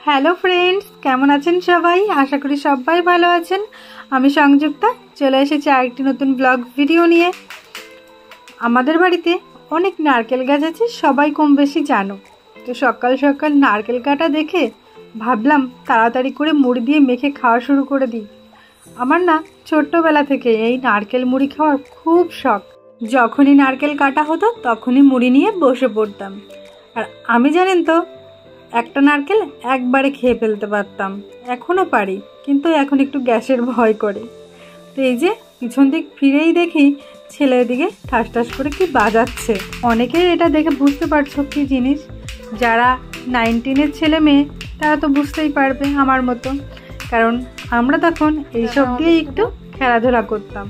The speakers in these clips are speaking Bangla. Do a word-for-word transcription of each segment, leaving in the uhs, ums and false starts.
হ্যালো ফ্রেন্ডস, কেমন আছেন সবাই? আশা করি সবাই ভালো আছেন। আমি সংযুক্তা চলে এসেছি আরেকটি নতুন ব্লগ ভিডিও নিয়ে। আমাদের বাড়িতে অনেক নারকেল গাছ আছে, সবাই কম বেশি জানো। তো সকাল সকাল নারকেল কাটা দেখে ভাবলাম তাড়াতাড়ি করে মুড়ি দিয়ে মেখে খাওয়া শুরু করে দিই। আমার না ছোট্টবেলা থেকে এই নারকেল মুড়ি খাওয়ার খুব শখ। যখনই নারকেল কাটা হতো তখনই মুড়ি নিয়ে বসে পড়তাম। আর আমি জানেন তো একটা নারকেল একবারে খেয়ে ফেলতে পারতাম, এখনও পারি, কিন্তু এখন একটু গ্যাসের ভয় করে। তো এই যে পিছন দিক ফিরেই দেখি ছেলের দিকে ঠাস ঠাস করে কি বাজাচ্ছে। অনেকেই এটা দেখে বুঝতে পারছো কি জিনিস, যারা নাইনটিনের ছেলে মেয়ে তারা তো বুঝতেই পারবে আমার মতো, কারণ আমরা তখন এইসব দিয়ে একটু খেলাধুলা করতাম।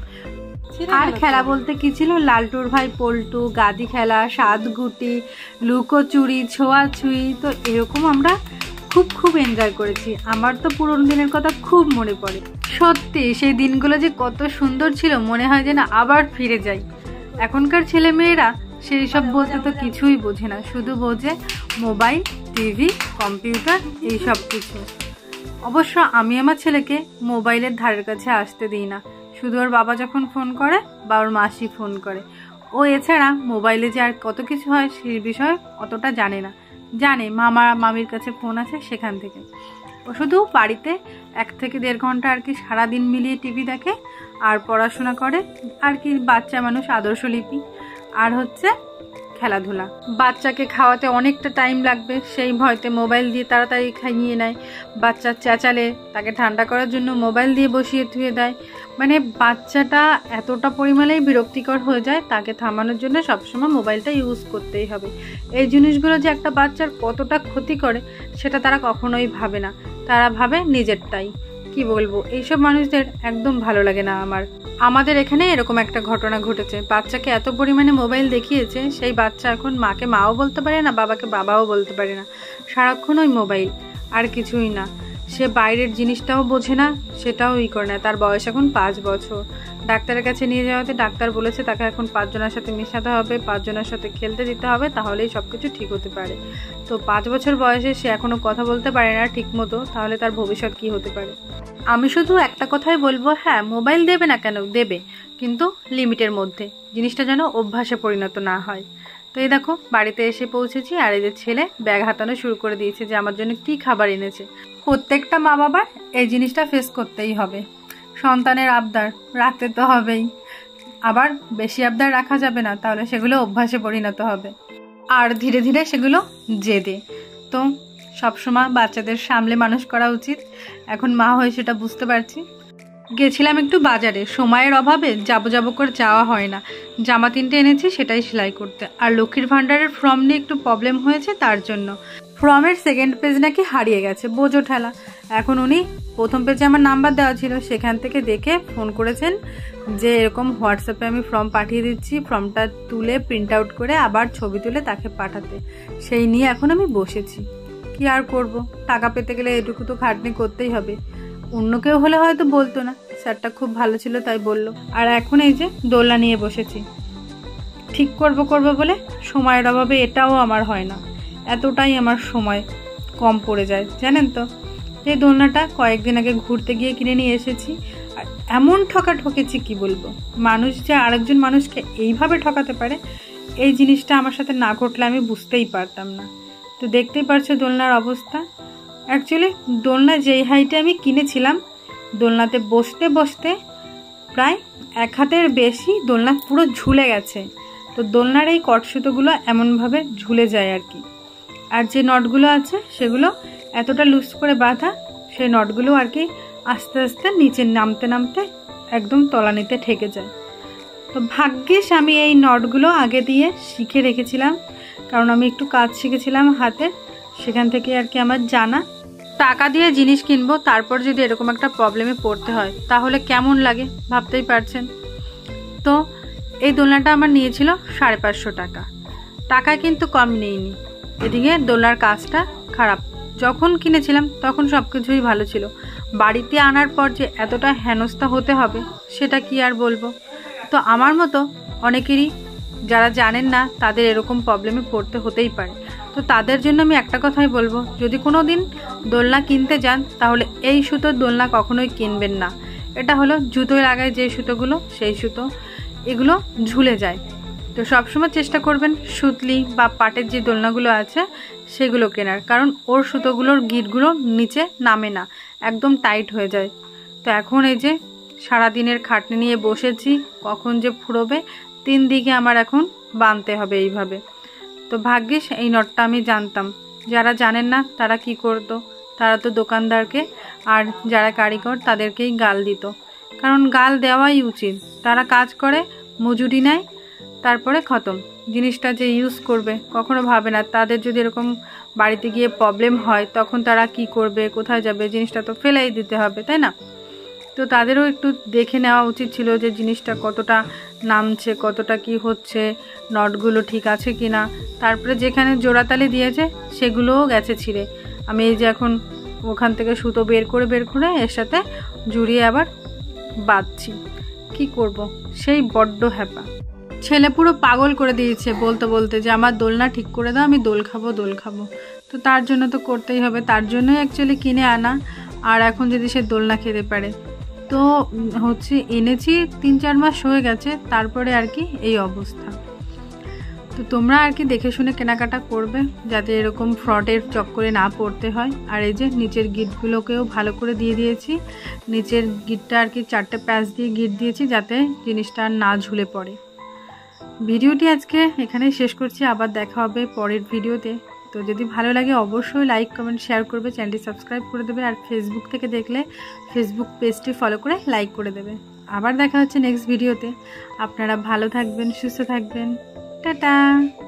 আর খেলা বলতে কি ছিল, লালটুর ভাই পল্টু, গাদি খেলা, সাত গুটি, লুকোচুরি, ছোঁয়াছুঁয়ি। তো এরকম আমরা খুব খুব এনজয় করেছি। আমার তো পুরোনো দিনের কথা খুব মনে পড়ে। সত্যি সেই দিনগুলো যে কত সুন্দর ছিল, মনে হয় যে না আবার ফিরে যাই। এখনকার ছেলে মেয়েরা সেই সব বলতে তো কিছুই বোঝে না, শুধু বোঝে মোবাইল, টিভি, কম্পিউটার, এই সব কিছু। অবশ্য আমি আমার ছেলেকে মোবাইলের ধারের কাছে আসতে দিই না, শুধু ওর বাবা যখন ফোন করে বা ওর মাসি ফোন করে। ও এছাড়া মোবাইলে যে আর কত কিছু হয় সেই বিষয়ে অতটা জানে না। জানে মামা মামির কাছে ফোন আছে, সেখান থেকে। ও শুধু বাড়িতে এক থেকে দেড় ঘন্টা আর কি সারাদিন মিলিয়ে টিভি দেখে আর পড়াশোনা করে আর কি, বাচ্চা মানুষ আদর্শলিপি, আর হচ্ছে খেলাধুলা। বাচ্চাকে খাওয়াতে অনেকটা টাইম লাগবে, সেই ভয়তে মোবাইল দিয়ে তাড়াতাড়ি খাইয়ে নেয়। বাচ্চা চেঁচালে তাকে ঠান্ডা করার জন্য মোবাইল দিয়ে বসিয়ে ধুয়ে দেয়। মানে বাচ্চাটা এতটা পরিমাণেই বিরক্তিকর হয়ে যায়, তাকে থামানোর জন্য সবসময় মোবাইলটা ইউজ করতেই হবে। এই জিনিসগুলো যে একটা বাচ্চার কতটা ক্ষতি করে সেটা তারা কখনোই ভাবে না, তারা ভাবে নিজেরটাই। কি বলবো, এইসব মানুষদের একদম ভালো লাগে না আমার। আমাদের এখানে এরকম একটা ঘটনা ঘটেছে, বাচ্চাকে এত পরিমাণে মোবাইল দেখিয়েছে, সেই বাচ্চা এখন মাকে মাও বলতে পারে না, বাবাকে বাবাও বলতে পারে না, সারাক্ষণ ওই মোবাইল আর কিছুই না। সে বাইরের জিনিসটাও বোঝে না, সেটাও ই করে না। তার বয়স এখন পাঁচ বছর। ডাক্তারের কাছে নিয়ে যাওয়াতে ডাক্তার বলেছে তাকে এখন পাঁচজনের সাথে মেশাতে হবে, পাঁচজনের সাথে খেলতে দিতে হবে, তাহলেই সব কিছু ঠিক হতে পারে। তো পাঁচ বছর বয়সে সে এখনো কথা বলতে পারে না ঠিক মতো, তাহলে তার ভবিষ্যৎ কি হতে পারে। আমি শুধু একটা কথাই বলবো, হ্যাঁ মোবাইল দেবে না কেন, দেবে, কিন্তু লিমিটের মধ্যে, জিনিসটা যেন অভ্যাসে পরিণত না হয়। তো এই দেখো বাড়িতে এসে পৌঁছেছি, আর এই যে ছেলে ব্যাগ হাতানো শুরু করে দিয়েছে যে আমার জন্য কি খাবার এনেছে। প্রত্যেকটা মা বাবার এই জিনিসটা ফেস করতেই হবে, সন্তানের আবদার রাখতে তো হবেই, আবার বেশি আবদার রাখা যাবে না, তাহলে সেগুলো অভ্যাসে পরিণত হবে আর ধীরে ধীরে সেগুলো জেদে। তো সবসময় বাচ্চাদের সামলে মানুষ করা উচিত, এখন মা হয়ে সেটা বুঝতে পারছি। গেছিলাম একটু বাজারে, সময়ের অভাবে যাবো যাবো করে যাওয়া হয় না। জামা তিনটে এনেছি, সেটাই সেলাই করতে। আর লক্ষ্মীর ভাণ্ডারের ফর্ম নিয়ে একটু প্রবলেম হয়েছে, তার জন্য ফর্মের সেকেন্ড পেজ নাকি হারিয়ে গেছে, বোঝো ঠেলা। এখন উনি প্রথম পেজে আমার নাম্বার দেওয়া ছিল, সেখান থেকে দেখে ফোন করেছেন যে এরকম হোয়াটসঅ্যাপে আমি ফর্ম পাঠিয়ে দিচ্ছি, ফর্মটা তুলে প্রিন্ট আউট করে আবার ছবি তুলে তাকে পাঠাতে। সেই নিয়ে এখন আমি বসেছি। কি আর করব, টাকা পেতে গেলে এটুকু তো খাটনি করতেই হবে। অন্য কেউ হলে হয়তো বলতো না, স্যারটা খুব ভালো ছিল তাই বললো। আর এখন এই যে দোলনা নিয়ে বসেছি, ঠিক করব করব বলে সময়ের অভাবে এটাও আমার হয় না, এতটাই আমার সময় কম পড়ে যায় জানেন তো। এই দোলনাটা কয়েকদিন আগে ঘুরতে গিয়ে কিনে নিয়ে এসেছি, আর এমন ঠকা ঠকেছি কি বলবো। মানুষ যে আরেকজন মানুষকে এইভাবে ঠকাতে পারে, এই জিনিসটা আমার সাথে না ঘটলে আমি বুঝতেই পারতাম না। তো দেখতেই পারছো দোলনার অবস্থা। অ্যাকচুয়ালি দোলনা যেই হাইটে আমি কিনেছিলাম, দোলনাতে বসতে বসতে প্রায় এক হাতের বেশি দোলনা পুরো ঝুলে গেছে। তো দোলনার এই কটসুতোগুলো এমনভাবে ঝুলে যায় আর কি। আর যে নটগুলো আছে সেগুলো এতটা লুজ করে বাঁধা, সেই নটগুলো আর কি আস্তে আস্তে নিচে নামতে নামতে একদম তলানিতে ঠেকে যায়। তো ভাগ্যিস আমি এই নটগুলো আগে দিয়ে শিখে রেখেছিলাম, কারণ আমি একটু কাজ শিখেছিলাম হাতে, সেখান থেকে আর কি আমার জানা। টাকা দিয়ে জিনিস কিনবো, তারপর যদি এরকম একটা প্রবলেমে পড়তে হয় তাহলে কেমন লাগে ভাবতেই পারছেন। তো এই দোলনাটা আমার নিয়েছিল সাড়ে পাঁচশো টাকা, টাকায় কিন্তু কম নেইনি। এদিকে দোলনার কাজটা খারাপ, যখন কিনেছিলাম তখন সব কিছুই ভালো ছিল, বাড়িতে আনার পর যে এতটা হেনস্থা হতে হবে সেটা কি আর বলবো। তো আমার মতো অনেকেরই যারা জানেন না তাদের এরকম প্রবলেমে পড়তে হতেই পারে। তো তাদের জন্য আমি একটা কথাই বলবো, যদি কোনো দিন দোলনা কিনতে যান তাহলে এই সুতোর দোলনা কখনোই কিনবেন না। এটা হলো জুতোয় লাগায় যে সুতোগুলো, সেই সুতো, এগুলো ঝুলে যায়। তো সবসময় চেষ্টা করবেন সুতলি বা পাটের যে দোলনাগুলো আছে সেগুলো কেনার, কারণ ওর সুতোগুলোর গিঁটগুলো নিচে নামে না, একদম টাইট হয়ে যায়। তো এখন এই যে সারাদিনের খাটনি নিয়ে বসেছি, কখন যে ফুরোবে, তিন দিকে আমার এখন বাঁধতে হবে এইভাবে। তো ভাগ্যিস এই নটটা আমি জানতাম, যারা জানেন না তারা কি করতো, তারা তো দোকানদারকে আর যারা কারিগর তাদেরকেই গাল দিত, কারণ গাল দেওয়াই উচিত। তারা কাজ করে, মজুরি নেয়, তারপরে খতম। জিনিসটা যে ইউজ করবে কখনো ভাবে না। তাদের যদি এরকম বাড়িতে গিয়ে প্রবলেম হয় তখন তারা কি করবে, কোথায় যাবে, জিনিসটা তো ফেলেই দিতে হবে, তাই না? তো তাদেরও একটু দেখে নেওয়া উচিত ছিল যে জিনিসটা কতটা নামছে, কতটা কি হচ্ছে, নটগুলো ঠিক আছে কি না। তারপরে যেখানে জোড়াতালি দিয়েছে সেগুলোও গেছে ছিঁড়ে। আমি এই যে এখন ওখান থেকে সুতো বের করে বের করে এর সাথে জুড়িয়ে আবার বাঁধছি। কি করব, সেই বড্ড হ্যাপা। ছেলে পুরো পাগল করে দিয়েছে বলতে বলতে যে আমার দোলনা ঠিক করে দাও, আমি দোল খাবো দোল খাবো। তো তার জন্য তো করতেই হবে, তার জন্যই অ্যাকচুয়ালি কিনে আনা। আর এখন যদি সে দোলনা খেতে পারে, তো হচ্ছে এনেছি তিন চার মাস হয়ে গেছে, তারপরে আর কি এই অবস্থা। তো তোমরা আর কি দেখে শুনে কেনাকাটা করবে, যাতে এরকম ফ্রডের চক্করে না পড়তে হয়। আর এই যে নিচের গিঁটগুলোকেও ভালো করে দিয়ে দিয়েছি, নিচের গিঁটটা আর কি চারটে প্যাচ দিয়ে গিঁট দিয়েছি যাতে জিনিসটা না ঝুলে পড়ে। ভিডিওটি আজকে এখানেই শেষ করছি, আবার দেখা হবে পরের ভিডিওতে। তো যদি ভালো লাগে অবশ্যই লাইক কমেন্ট শেয়ার করবে, চ্যানেলটি সাবস্ক্রাইব করে দেবে, আর ফেসবুক থেকে দেখলে ফেসবুক পেজটি ফলো করে লাইক করে দেবে। আবার দেখা হচ্ছে নেক্সট ভিডিওতে। আপনারা ভালো থাকবেন, সুস্থ থাকবেন, টাটা।